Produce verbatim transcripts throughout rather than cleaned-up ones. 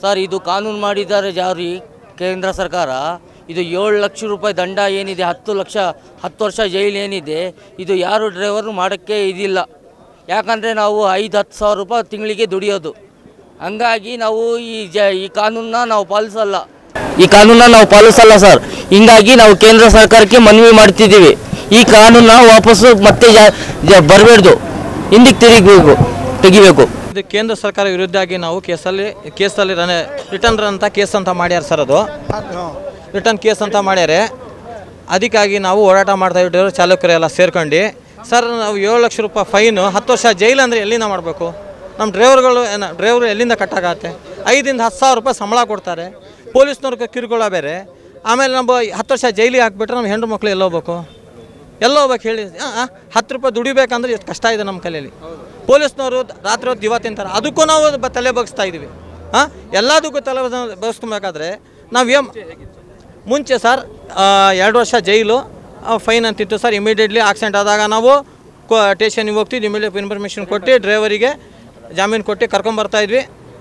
Sir ಇದು ಕಾನೂನು ಮಾಡಿದ್ದಾರೆ ಜಾರಿ ಕೇಂದ್ರ ಸರ್ಕಾರ. ಇದು ಏಳು ಲಕ್ಷ ರೂಪಾಯಿ ದಂಡ ಏನಿದೆ, ಹತ್ತು ಲಕ್ಷ ಹತ್ತು ವರ್ಷ ಜೈಲು ಏನಿದೆ, ಇದು ಯಾರು ಡ್ರೈವರು ಮಾಡೋಕ್ಕೆ ಇದಿಲ್ಲ. ಯಾಕಂದರೆ ನಾವು ಐದು ಹತ್ತು ಸಾವಿರ ರೂಪಾಯಿ ತಿಂಗಳಿಗೆ ದುಡಿಯೋದು. ಹಂಗಾಗಿ ನಾವು ಈ ಜ ಈ ಕಾನೂನನ್ನ ನಾವು ಪಾಲಿಸಲ್ಲ ಈ ಕಾನೂನನ್ನ ನಾವು ಪಾಲಿಸಲ್ಲ ಸರ್. ಹಿಂಗಾಗಿ ನಾವು ಕೇಂದ್ರ ಸರ್ಕಾರಕ್ಕೆ ಮನವಿ ಮಾಡ್ತಿದ್ದೀವಿ, ಈ ಕಾನೂನನ್ನ ವಾಪಸ್ಸು ಮತ್ತೆ ಬರಬೇಡ್ದು, ಹಿಂದಕ್ಕೆ ತಿರುಗಬೇಕು ತೆಗಿಬೇಕು. ಇದು ಕೇಂದ್ರ ಸರ್ಕಾರ ವಿರುದ್ಧವಾಗಿ ನಾವು ಕೇಸಲ್ಲಿ ಕೇಸಲ್ಲಿ ರನ್ ರಿಟರ್ನ್ ಅಂತ ಕೇಸ್ ಅಂತ ಮಾಡ್ಯಾರ ಸರ್. ಅದು ರಿಟರ್ನ್ ಕೇಸ್ ಅಂತ ಮಾಡ್ಯಾರೆ. ಅದಕ್ಕಾಗಿ ನಾವು ಹೋರಾಟ ಮಾಡ್ತಾ ಇಟ್ಟಿರೋ ಚಾಲಕರೆಲ್ಲ ಸೇರ್ಕೊಂಡು ಸರ್ ನಾವು ಏಳು ಲಕ್ಷ ರೂಪಾಯಿ ಫೈನು, ಹತ್ತು ವರ್ಷ ಜೈಲು ಅಂದರೆ ಎಲ್ಲಿಂದ ಮಾಡಬೇಕು? ನಮ್ಮ ಡ್ರೈವರ್ಗಳು ಏನು ಡ್ರೈವರು ಎಲ್ಲಿಂದ ಕಟ್ಟಾಗತ್ತೆ? ಐದಿಂದ ಹತ್ತು ಸಾವಿರ ರೂಪಾಯಿ ಸಂಬಳ ಕೊಡ್ತಾರೆ, ಪೊಲೀಸ್ನವ್ರಿಗೆ ಕಿರುಕುಳ ಬೇರೆ. ಆಮೇಲೆ ನಮ್ಮ ಹತ್ತು ವರ್ಷ ಜೈಲಿಗೆ ಹಾಕ್ಬಿಟ್ರೆ ನಮ್ಮ ಹೆಣ್ಣು ಮಕ್ಕಳು ಎಲ್ಲ ಹೋಗ್ಬೇಕು ಎಲ್ಲ ಹೋಗ್ಬೇಕು ಹೇಳಿ. ಹತ್ತು ರೂಪಾಯಿ ದುಡಿಬೇಕಂದ್ರೆ ಎಷ್ಟು ಕಷ್ಟ ಇದೆ ನಮ್ಮ ಕಲೆಯಲ್ಲಿ. ಪೊಲೀಸ್ನವರು ರಾತ್ರಿ ಹೊತ್ತು ದಿವ ತಿಂತಾರೆ, ಅದಕ್ಕೂ ನಾವು ತಲೆ ಬಗ್ಸ್ತಾ ಇದ್ದೀವಿ. ಹಾಂ ಎಲ್ಲದಕ್ಕೂ ತಲೆ ಬಗ್ಸ್ಕೊಬೇಕಾದ್ರೆ ನಾವು ಏನು ಮುಂಚೆ ಸರ್ ಎರಡು ವರ್ಷ ಜೈಲು ಫೈನ್ ಅಂತಿತ್ತು ಸರ್. ಇಮಿಡಿಯೇಟ್ಲಿ ಆಕ್ಸಿಡೆಂಟ್ ಆದಾಗ ನಾವು ಕೋ ಸ್ಟೇಷನ್ಗೆ ಹೋಗ್ತಿದ್ವಿ, ಇಮಿಡಿಯೇಟ್ ಇನ್ಫಾರ್ಮೇಷನ್ ಕೊಟ್ಟು ಡ್ರೈವರಿಗೆ ಜಾಮೀನು ಕೊಟ್ಟು ಕರ್ಕೊಂಬರ್ತಾಯಿದ್ವಿ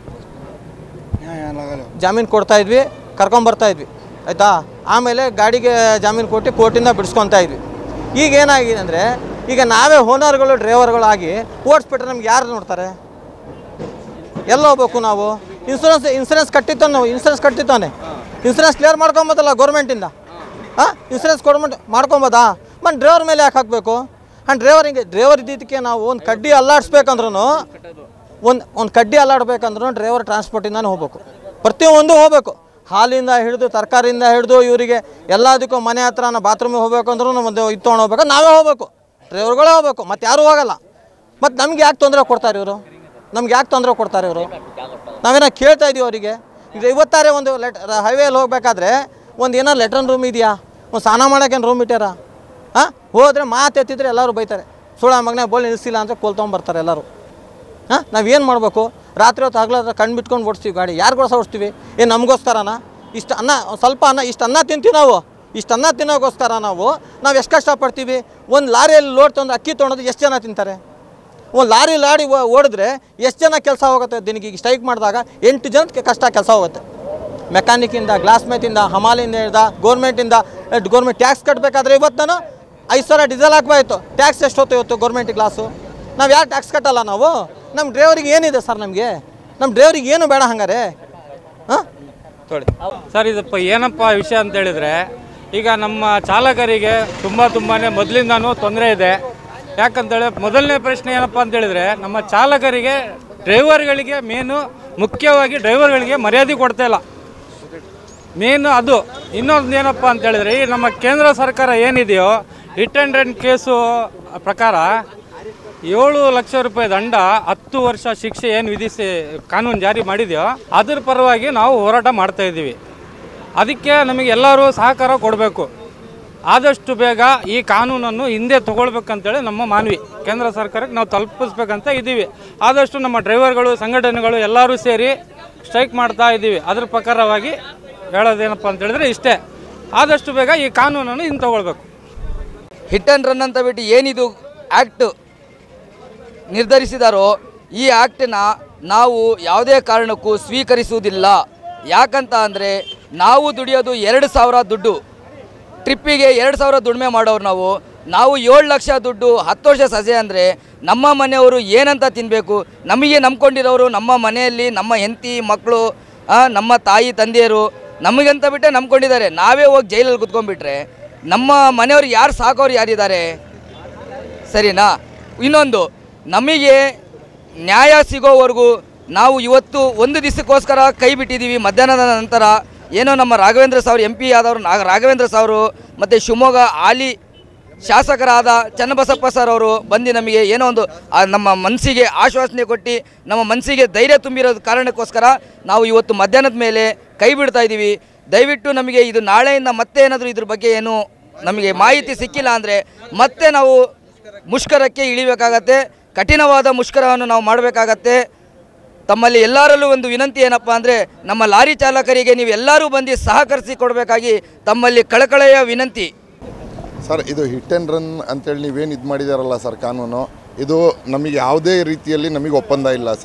ಜಾಮೀನು ಕೊಡ್ತಾಯಿದ್ವಿ ಕರ್ಕೊಂಬರ್ತಾಯಿದ್ವಿ ಆಯಿತಾ. ಆಮೇಲೆ ಗಾಡಿಗೆ ಜಾಮೀನು ಕೊಟ್ಟು ಕೋರ್ಟಿಂದ ಬಿಡಿಸ್ಕೊತಾ ಇದ್ವಿ. ಈಗ ಏನಾಗಿದೆ ಅಂದರೆ ಈಗ ನಾವೇ ಓನರ್ಗಳು ಡ್ರೈವರ್ಗಳಾಗಿ ಓಡಿಸ್ಬಿಟ್ರೆ ನಮ್ಗೆ ಯಾರು ನೋಡ್ತಾರೆ? ಎಲ್ಲ ಹೋಗ್ಬೇಕು ನಾವು? ಇನ್ಸೂರೆನ್ಸ್ ಇನ್ಸೂರೆನ್ಸ್ ಕಟ್ಟಿತ್ತಾನೆ ನಾವು ಇನ್ಸೂರೆನ್ಸ್ ಕಟ್ಟಿತ್ತಾನೆ ಇನ್ಸೂರೆನ್ಸ್ ಕ್ಲಿಯರ್ ಮಾಡ್ಕೊಬೋದಲ್ಲ ಗೌರ್ಮೆಂಟಿಂದ. ಹಾಂ ಇನ್ಸೂರೆನ್ಸ್ ಕೊಡ್ಬಿಟ್ಟು ಮಾಡ್ಕೊಬೋದಾ? ಮತ್ತು ಡ್ರೈವರ್ ಮೇಲೆ ಯಾಕೆ ಹಾಕಬೇಕು? ಆ್ಯಂಡ್ ಡ್ರೈವರಿಗೆ ಡ್ರೈವರ್ ಇದ್ದಿದ್ದಕ್ಕೆ ನಾವು ಒಂದು ಕಡ್ಡಿ ಅಲ್ಲಾಡಿಸ್ಬೇಕಂದ್ರೂ ಒಂದು ಒಂದು ಕಡ್ಡಿ ಅಲ್ಲಾಡಬೇಕಂದ್ರೂ ಡ್ರೈವರ್ ಟ್ರಾನ್ಸ್ಪೋರ್ಟಿಂದಾನೇ ಹೋಗ್ಬೇಕು, ಪ್ರತಿಯೊಂದು ಹೋಗಬೇಕು. ಹಾಲಿಂದ ಹಿಡಿದು ತರಕಾರಿಯಿಂದ ಹಿಡಿದು ಇವರಿಗೆ ಎಲ್ಲದಕ್ಕೂ ಮನೆ ಹತ್ರ ನಾವು ಬಾತ್ರೂಮಿಗೆ ಹೋಗ್ಬೇಕು ಅಂದ್ರೂ ಒಂದು ಇದು ತೊಗೊಂಡು ಹೋಗ್ಬೇಕು, ನಾವೇ ಹೋಗಬೇಕು, ಡ್ರೈವರ್ಗಳೇ ಹೋಗಬೇಕು, ಮತ್ತು ಯಾರೂ ಹೋಗಲ್ಲ. ಮತ್ತು ನಮ್ಗೆ ಯಾಕೆ ತೊಂದರೆ ಕೊಡ್ತಾರೆ ಇವರು? ನಮ್ಗೆ ಯಾಕೆ ತೊಂದರೆ ಕೊಡ್ತಾರೆ ಇವರು? ನಾವೇನೋ ಕೇಳ್ತಾ ಇದ್ದೀವಿ ಅವರಿಗೆ. ಈಗ ಇವತ್ತಾರೆ ಒಂದು ಲೆಟ್ ಹೈವೇಲಿ ಹೋಗ್ಬೇಕಾದ್ರೆ ಒಂದು ಏನೋ ಲೆಟ್ರನ್ ರೂಮ್ ಇದೆಯಾ, ಒಂದು ಸ್ನಾನ ಮಾಡೋಕ್ಕೇನು ರೂಮ್ ಇಟ್ಟಾರ? ಹಾಂ ಹೋದರೆ ಮಾತು ಎತ್ತಿದ್ರೆ ಎಲ್ಲರೂ ಬೈತಾರೆ, ಸುಳ್ಳ ಮಗನೇ ಬೋಲ್ ನಿಲ್ಲಿಸಿಲ್ಲ ಅಂತ ಕೋಲ್ ತೊಗೊಂಬರ್ತಾರೆ ಎಲ್ಲರೂ. ಹಾಂ ನಾವೇನು ಮಾಡಬೇಕು? ರಾತ್ರಿ ಹೊತ್ತು ಹಗಲ ಕಣ್ಣು ಬಿಟ್ಕೊಂಡು ಓಡಿಸ್ತೀವಿ ಗಾಡಿ. ಯಾರಿಗೋಸ್ಕರ ಓಡಿಸ್ತೀವಿ? ಏನು ನಮಗೋಸ್ಕರನ? ಇಷ್ಟು ಅನ್ನ ಸ್ವಲ್ಪ ಅನ್ನ ಇಷ್ಟು ಅನ್ನ ತಿಂತೀವಿ ನಾವು, ಇಷ್ಟು ಅನ್ನ ತಿನ್ನೋಗೋಸ್ಕರ ನಾವು ನಾವು ಎಷ್ಟು ಕಷ್ಟಪಡ್ತೀವಿ. ಒಂದು ಲಾರಿಯಲ್ಲಿ ಲೋಡ್ ತೊಗೊಂಡು ಅಕ್ಕಿ ತೊಗೊಂಡ್ರೆ ಎಷ್ಟು ಜನ ತಿಂತಾರೆ? ಒಂದು ಲಾರಿ ಲಾಡಿ ಓಡಿದ್ರೆ ಎಷ್ಟು ಜನ ಕೆಲಸ ಹೋಗುತ್ತೆ ದಿನಕ್ಕೆ? ಈಗ ಸ್ಟ್ರೈಕ್ ಮಾಡಿದಾಗ ಎಂಟು ಜನಕ್ಕೆ ಕಷ್ಟ ಕೆಲಸ ಹೋಗುತ್ತೆ. ಮೆಕ್ಯಾನಿಕ್ಕಿಂದ, ಗ್ಲಾಸ್ ಮೇತಿಂದ, ಹಮಾಲಿಂದ ಹಿಡ್ದ ಗೌರ್ಮೆಂಟಿಂದ. ಗೌರ್ಮೆಂಟ್ ಟ್ಯಾಕ್ಸ್ ಕಟ್ಟಬೇಕಾದ್ರೆ ಇವತ್ತು ನಾನು ಐದು ಸಾವಿರ ಡೀಸೆಲ್ ಹಾಕ್ಬಾಯ್ತು, ಟ್ಯಾಕ್ಸ್ ಎಷ್ಟು ಹೊತ್ತು ಇವತ್ತು ಗೌರ್ಮೆಂಟ್ ಗ್ಲಾಸು? ನಾವು ಯಾರು ಟ್ಯಾಕ್ಸ್ ಕಟ್ಟಲ್ಲ ನಾವು? ನಮ್ಮ ಡ್ರೈವರಿಗೆ ಏನಿದೆ ಸರ್? ನಮಗೆ ನಮ್ಮ ಡ್ರೈವರಿಗೆ ಏನು ಬೇಡ ಹಂಗಾರೆ? ಹಾಂ ತೊಳಿ ಸರ್ ಇದಪ್ಪ ಏನಪ್ಪ ವಿಷಯ ಅಂತ ಹೇಳಿದರೆ, ಈಗ ನಮ್ಮ ಚಾಲಕರಿಗೆ ತುಂಬ ತುಂಬಾ ಮೊದಲಿಂದನೂ ತೊಂದರೆ ಇದೆ. ಯಾಕಂತೇಳಿ ಮೊದಲನೇ ಪ್ರಶ್ನೆ ಏನಪ್ಪ ಅಂತೇಳಿದರೆ, ನಮ್ಮ ಚಾಲಕರಿಗೆ ಡ್ರೈವರ್ಗಳಿಗೆ ಮೇನು ಮುಖ್ಯವಾಗಿ ಡ್ರೈವರ್ಗಳಿಗೆ ಮರ್ಯಾದೆ ಕೊಡ್ತಾ ಇಲ್ಲ ಮೇನು ಅದು. ಇನ್ನೊಂದು ಏನಪ್ಪ ಅಂತೇಳಿದರೆ, ಈ ನಮ್ಮ ಕೇಂದ್ರ ಸರ್ಕಾರ ಏನಿದೆಯೋ ಹಿಟ್ ಆ್ಯಂಡ್ ರನ್ ಕೇಸು ಪ್ರಕಾರ ಏಳು ಲಕ್ಷ ರೂಪಾಯಿ ದಂಡ, ಹತ್ತು ವರ್ಷ ಶಿಕ್ಷೆ ಏನು ವಿಧಿಸಿ ಕಾನೂನು ಜಾರಿ ಮಾಡಿದೆಯೋ ಅದ್ರ ಪರವಾಗಿ ನಾವು ಹೋರಾಟ ಮಾಡ್ತಾಯಿದ್ದೀವಿ. ಅದಕ್ಕೆ ನಮಗೆ ಎಲ್ಲರೂ ಸಹಕಾರ ಕೊಡಬೇಕು. ಆದಷ್ಟು ಬೇಗ ಈ ಕಾನೂನನ್ನು ಹಿಂದೆ ತೊಗೊಳ್ಬೇಕಂತೇಳಿ ನಮ್ಮ ಮನವಿ ಕೇಂದ್ರ ಸರ್ಕಾರಕ್ಕೆ ನಾವು ತಲುಪಿಸ್ಬೇಕಂತ ಇದ್ದೀವಿ. ಆದಷ್ಟು ನಮ್ಮ ಡ್ರೈವರ್ಗಳು ಸಂಘಟನೆಗಳು ಎಲ್ಲರೂ ಸೇರಿ ಸ್ಟ್ರೈಕ್ ಮಾಡ್ತಾ ಇದ್ದೀವಿ. ಅದ್ರ ಪ್ರಕಾರವಾಗಿ ಹೇಳೋದೇನಪ್ಪ ಅಂತೇಳಿದ್ರೆ ಇಷ್ಟೇ, ಆದಷ್ಟು ಬೇಗ ಈ ಕಾನೂನನ್ನು ಹಿಂದೆ ತೊಗೊಳ್ಬೇಕು. ಹಿಟ್ ಆ್ಯಂಡ್ ರನ್ ಅಂತ ಬಿಟ್ಟು ಏನಿದು ಆ್ಯಕ್ಟ್ ನಿರ್ಧರಿಸಿದಾರೋ ಈ ಆ್ಯಕ್ಟನ್ನ ನಾವು ಯಾವುದೇ ಕಾರಣಕ್ಕೂ ಸ್ವೀಕರಿಸುವುದಿಲ್ಲ. ಯಾಕಂತ ಅಂದರೆ ನಾವು ದುಡಿಯೋದು ಎರಡು ಸಾವಿರ ದುಡ್ಡು, ಟ್ರಿಪ್ಪಿಗೆ ಎರಡು ಸಾವಿರ ದುಡಿಮೆ ಮಾಡೋರು ನಾವು ನಾವು ಏಳು ಲಕ್ಷ ದುಡ್ಡು ಹತ್ತು ವರ್ಷ ಸಜೆ ಅಂದರೆ ನಮ್ಮ ಮನೆಯವರು ಏನಂತ ತಿನ್ನಬೇಕು? ನಮಗೆ ನಂಬ್ಕೊಂಡಿರೋರು ನಮ್ಮ ಮನೆಯಲ್ಲಿ ನಮ್ಮ ಹೆಂಡತಿ ಮಕ್ಕಳು, ನಮ್ಮ ತಾಯಿ ತಂದೆಯರು ನಮಗಂತ ಬಿಟ್ಟೆ ನಂಬ್ಕೊಂಡಿದ್ದಾರೆ. ನಾವೇ ಹೋಗಿ ಜೈಲಲ್ಲಿ ಕುತ್ಕೊಂಡ್ಬಿಟ್ರೆ ನಮ್ಮ ಮನೆಯವ್ರಿಗೆ ಯಾರು ಸಾಕೋರು ಯಾರಿದ್ದಾರೆ? ಸರಿನಾ? ಇನ್ನೊಂದು, ನಮಗೆ ನ್ಯಾಯ ಸಿಗೋವರೆಗೂ ನಾವು ಇವತ್ತು ಒಂದು ದಿವಸಕ್ಕೋಸ್ಕರ ಕೈ ಬಿಟ್ಟಿದ್ದೀವಿ. ಮಧ್ಯಾಹ್ನದ ನಂತರ ಏನೋ ನಮ್ಮ ರಾಘವೇಂದ್ರ ಸಾವ್ರು ಎಂ ಪಿ ಆದವರು ನಾಗ ರಾಘವೇಂದ್ರ ಸಾವರು ಮತ್ತು ಶಿವಮೊಗ್ಗ ಹಾಲಿ ಶಾಸಕರಾದ ಚನ್ನಬಸಪ್ಪ ಸರ್ ಅವರು ಬಂದು ನಮಗೆ ಏನೋ ಒಂದು ನಮ್ಮ ಮನಸ್ಸಿಗೆ ಆಶ್ವಾಸನೆ ಕೊಟ್ಟು ನಮ್ಮ ಮನಸ್ಸಿಗೆ ಧೈರ್ಯ ತುಂಬಿರೋದು ಕಾರಣಕ್ಕೋಸ್ಕರ ನಾವು ಇವತ್ತು ಮಧ್ಯಾಹ್ನದ ಮೇಲೆ ಕೈ ಬಿಡ್ತಾ ಇದ್ದೀವಿ. ದಯವಿಟ್ಟು ನಮಗೆ ಇದು ನಾಳೆಯಿಂದ ಮತ್ತೆ ಏನಾದರೂ ಇದ್ರ ಬಗ್ಗೆ ಏನು ನಮಗೆ ಮಾಹಿತಿ ಸಿಕ್ಕಿಲ್ಲ ಅಂದರೆ ಮತ್ತೆ ನಾವು ಮುಷ್ಕರಕ್ಕೆ ಇಳಿಬೇಕಾಗತ್ತೆ, ಕಠಿಣವಾದ ಮುಷ್ಕರವನ್ನು ನಾವು ಮಾಡಬೇಕಾಗತ್ತೆ. ತಮ್ಮಲ್ಲಿ ಎಲ್ಲರಲ್ಲೂ ಒಂದು ವಿನಂತಿ ಏನಪ್ಪ ಅಂದರೆ, ನಮ್ಮ ಲಾರಿ ಚಾಲಕರಿಗೆ ನೀವು ಎಲ್ಲರೂ ಬಂದು ಸಹಕರಿಸಿ ಕೊಡಬೇಕಾಗಿ ತಮ್ಮಲ್ಲಿ ಕಳಕಳೆಯ ವಿನಂತಿ. ಸರ್, ಇದು ಹಿಟ್ ಆ್ಯಂಡ್ ರನ್ ಅಂತೇಳಿ ನೀವೇನು ಇದು ಮಾಡಿದಾರಲ್ಲ ಸರ್ ಕಾನೂನು, ಇದು ನಮಗೆ ಯಾವುದೇ ರೀತಿಯಲ್ಲಿ ನಮಗೆ ಒಪ್ಪಂದ ಇಲ್ಲ ಸರ್.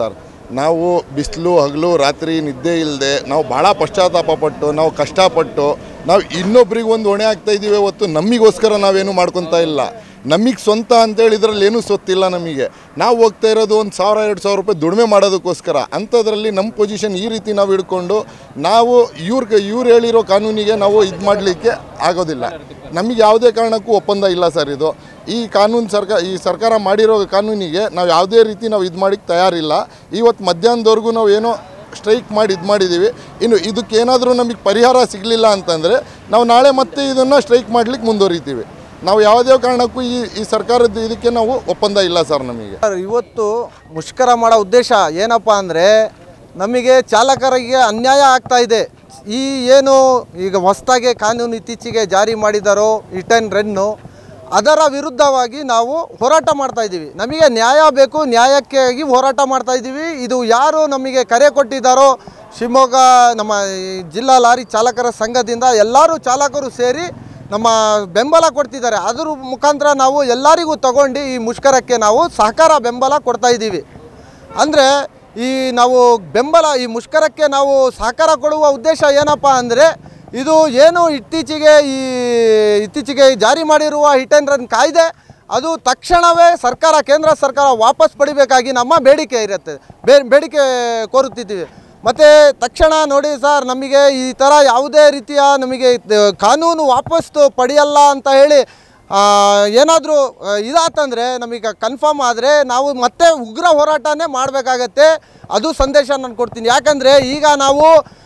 ನಾವು ಬಿಸಿಲು ಹಗಲು ರಾತ್ರಿ ನಿದ್ದೆ ಇಲ್ಲದೆ ನಾವು ಭಾಳ ಪಶ್ಚಾತ್ತಾಪ ಪಟ್ಟು ನಾವು ಕಷ್ಟಪಟ್ಟು ನಾವು ಇನ್ನೊಬ್ರಿಗೆ ಒಂದು ಹೊಣೆ ಆಗ್ತಾಯಿದ್ದೀವಿ ಹೊತ್ತು ನಮಗೋಸ್ಕರ ನಾವೇನು ಮಾಡ್ಕೊತಾ ಇಲ್ಲ. ನಮಗೆ ಸ್ವಂತ ಅಂತೇಳಿ ಇದರಲ್ಲಿ ಏನೂ ಸೊತ್ತಿಲ್ಲ. ನಮಗೆ ನಾವು ಹೋಗ್ತಾ ಇರೋದು ಒಂದು ಸಾವಿರ ಎರಡು ಸಾವಿರ ರೂಪಾಯಿ ದುಡಿಮೆ ಮಾಡೋದಕ್ಕೋಸ್ಕರ. ಅಂಥದ್ರಲ್ಲಿ ನಮ್ಮ ಪೊಸಿಷನ್ ಈ ರೀತಿ ನಾವು ಹಿಡ್ಕೊಂಡು ನಾವು ಇವ್ರಿಗೆ ಇವ್ರು ಹೇಳಿರೋ ಕಾನೂನಿಗೆ ನಾವು ಇದು ಮಾಡಲಿಕ್ಕೆ ಆಗೋದಿಲ್ಲ. ನಮಗೆ ಯಾವುದೇ ಕಾರಣಕ್ಕೂ ಒಪ್ಪಂದ ಇಲ್ಲ ಸರ್. ಇದು ಈ ಕಾನೂನು ಸರ್ಕಾರ ಈ ಸರ್ಕಾರ ಮಾಡಿರೋ ಕಾನೂನಿಗೆ ನಾವು ಯಾವುದೇ ರೀತಿ ನಾವು ಇದು ಮಾಡಿಕ್ಕೆ ತಯಾರಿಲ್ಲ. ಇವತ್ತು ಮಧ್ಯಾಹ್ನದವರೆಗೂ ನಾವು ಏನೋ ಸ್ಟ್ರೈಕ್ ಮಾಡಿ ಇದು ಮಾಡಿದ್ದೀವಿ. ಇನ್ನು ಇದಕ್ಕೇನಾದರೂ ನಮಗೆ ಪರಿಹಾರ ಸಿಗಲಿಲ್ಲ ಅಂತಂದರೆ ನಾವು ನಾಳೆ ಮತ್ತೆ ಇದನ್ನು ಸ್ಟ್ರೈಕ್ ಮಾಡಲಿಕ್ಕೆ ಮುಂದುವರಿತೀವಿ. ನಾವು ಯಾವುದೇ ಕಾರಣಕ್ಕೂ ಈ ಈ ಸರ್ಕಾರದ ಇದಕ್ಕೆ ನಾವು ಒಪ್ಪಂದ ಇಲ್ಲ ಸರ್. ನಮಗೆ ಇವತ್ತು ಮುಷ್ಕರ ಮಾಡೋ ಉದ್ದೇಶ ಏನಪ್ಪ ಅಂದರೆ ನಮಗೆ ಚಾಲಕರಿಗೆ ಅನ್ಯಾಯ ಆಗ್ತಾ ಇದೆ. ಈ ಏನು ಈಗ ಹೊಸದಾಗಿ ಕಾನೂನು ಇತ್ತೀಚೆಗೆ ಜಾರಿ ಮಾಡಿದಾರೋ ಹಿಟ್ ಆ್ಯಂಡ್ ರನ್ನು, ಅದರ ವಿರುದ್ಧವಾಗಿ ನಾವು ಹೋರಾಟ ಮಾಡ್ತಾಯಿದ್ದೀವಿ. ನಮಗೆ ನ್ಯಾಯ ಬೇಕು, ನ್ಯಾಯಕ್ಕಾಗಿ ಹೋರಾಟ ಮಾಡ್ತಾಯಿದ್ದೀವಿ. ಇದು ಯಾರು ನಮಗೆ ಕರೆ ಕೊಟ್ಟಿದ್ದಾರೋ ಶಿವಮೊಗ್ಗ ನಮ್ಮ ಜಿಲ್ಲಾ ಲಾರಿ ಚಾಲಕರ ಸಂಘದಿಂದ ಎಲ್ಲರೂ ಚಾಲಕರು ಸೇರಿ ನಮ್ಮ ಬೆಂಬಲ ಕೊಡ್ತಿದ್ದಾರೆ. ಅದ್ರ ಮುಖಾಂತರ ನಾವು ಎಲ್ಲರಿಗೂ ತಗೊಂಡು ಈ ಮುಷ್ಕರಕ್ಕೆ ನಾವು ಸಹಕಾರ ಬೆಂಬಲ ಕೊಡ್ತಾಯಿದ್ದೀವಿ. ಅಂದರೆ ಈ ನಾವು ಬೆಂಬಲ ಈ ಮುಷ್ಕರಕ್ಕೆ ನಾವು ಸಹಕಾರ ಕೊಡುವ ಉದ್ದೇಶ ಏನಪ್ಪ ಅಂದರೆ ಇದು ಏನು ಇತ್ತೀಚೆಗೆ ಈ ಇತ್ತೀಚೆಗೆ ಜಾರಿ ಮಾಡಿರುವ ಹಿಟ್ ಆ್ಯಂಡ್ ರನ್ ಕಾಯ್ದೆ ಅದು ತಕ್ಷಣವೇ ಸರ್ಕಾರ ಕೇಂದ್ರ ಸರ್ಕಾರ ವಾಪಸ್ ಪಡಿಬೇಕಾಗಿ ನಮ್ಮ ಬೇಡಿಕೆ ಇರುತ್ತೆ, ಬೇ ಬೇಡಿಕೆ ಕೋರುತ್ತಿದ್ದೀವಿ. ಮತ್ತು ತಕ್ಷಣ ನೋಡಿ ಸರ್, ನಮಗೆ ಈ ಥರ ಯಾವುದೇ ರೀತಿಯ ನಮಗೆ ಕಾನೂನು ವಾಪಸ್ ಪಡೆಯಲ್ಲ ಅಂತ ಹೇಳಿ ಏನಾದರೂ ಇದಾತಂದರೆ ನಮಗೆ ಕನ್ಫರ್ಮ್ ಆದರೆ ನಾವು ಮತ್ತೆ ಉಗ್ರ ಹೋರಾಟನೇ ಮಾಡಬೇಕಾಗತ್ತೆ. ಅದು ಸಂದೇಶ ನಾನು ಕೊಡ್ತೀನಿ. ಯಾಕಂದರೆ ಈಗ ನಾವು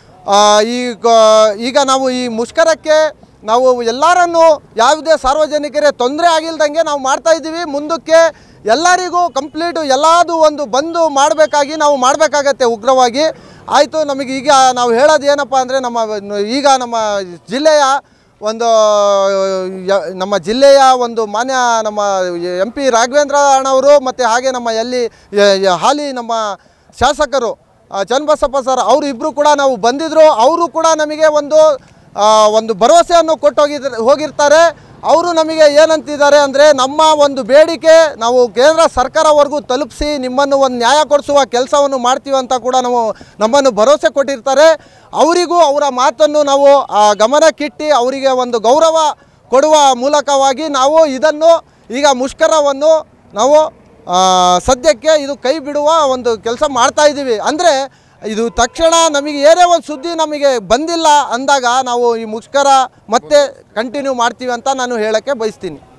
ಈಗ ಈಗ ನಾವು ಈ ಮುಷ್ಕರಕ್ಕೆ ನಾವು ಎಲ್ಲರನ್ನೂ ಯಾವುದೇ ಸಾರ್ವಜನಿಕರೇ ತೊಂದರೆ ಆಗಿಲ್ದಂಗೆ ನಾವು ಮಾಡ್ತಾಯಿದ್ದೀವಿ. ಮುಂದಕ್ಕೆ ಎಲ್ಲರಿಗೂ ಕಂಪ್ಲೀಟು ಎಲ್ಲದೂ ಒಂದು ಬಂದು ಮಾಡಬೇಕಾಗಿ ನಾವು ಮಾಡಬೇಕಾಗತ್ತೆ ಉಗ್ರವಾಗಿ. ಆಯಿತು, ನಮಗೆ ಈಗ ನಾವು ಹೇಳೋದು ಏನಪ್ಪ ಅಂದರೆ ನಮ್ಮ ಈಗ ನಮ್ಮ ಜಿಲ್ಲೆಯ ಒಂದು ನಮ್ಮ ಜಿಲ್ಲೆಯ ಒಂದು ಮಾನ್ಯ ನಮ್ಮ ಎಂ ಪಿ ರಾಘವೇಂದ್ರ ಅಣ್ಣವರು ಮತ್ತು ಹಾಗೆ ನಮ್ಮ ಎಲ್ಲಿ ಹಾಲಿ ನಮ್ಮ ಶಾಸಕರು ಚನ್ನಬಸಪ್ಪ ಸರ್ ಅವರು ಇಬ್ಬರು ಕೂಡ ನಾವು ಬಂದಿದ್ದರು. ಅವರು ಕೂಡ ನಮಗೆ ಒಂದು ಒಂದು ಭರವಸೆಯನ್ನು ಕೊಟ್ಟು ಹೋಗಿದ್ದಾರೆ ಹೋಗಿರ್ತಾರೆ. ಅವರು ನಮಗೆ ಏನಂತಿದ್ದಾರೆ ಅಂದರೆ ನಮ್ಮ ಒಂದು ಬೇಡಿಕೆ ನಾವು ಕೇಂದ್ರ ಸರ್ಕಾರವರೆಗೂ ತಲುಪಿಸಿ ನಿಮ್ಮನ್ನು ಒಂದು ನ್ಯಾಯ ಕೊಡಿಸುವ ಕೆಲಸವನ್ನು ಮಾಡ್ತೀವಿ ಅಂತ ಕೂಡ ನಾವು ನಮ್ಮನ್ನು ಭರವಸೆ ಕೊಟ್ಟಿರ್ತಾರೆ. ಅವರಿಗೂ ಅವರ ಮಾತನ್ನು ನಾವು ಗಮನಕ್ಕಿಟ್ಟು ಅವರಿಗೆ ಒಂದು ಗೌರವ ಕೊಡುವ ಮೂಲಕವಾಗಿ ನಾವು ಇದನ್ನು ಈಗ ಮುಷ್ಕರವನ್ನು ನಾವು ಸದ್ಯಕ್ಕೆ ಇದು ಕೈ ಬಿಡುವ ಒಂದು ಕೆಲಸ ಮಾಡ್ತಾಯಿದ್ದೀವಿ. ಅಂದರೆ ಇದು ತಕ್ಷಣ ನಮಗೆ ಏನೇ ಒಂದು ಸುದ್ದಿ ನಮಗೆ ಬಂದಿಲ್ಲ ಅಂದಾಗ ನಾವು ಈ ಮುಷ್ಕರ ಮತ್ತೆ ಕಂಟಿನ್ಯೂ ಮಾಡ್ತೀವಿ ಅಂತ ನಾನು ಹೇಳೋಕ್ಕೆ ಬಯಸ್ತೀನಿ.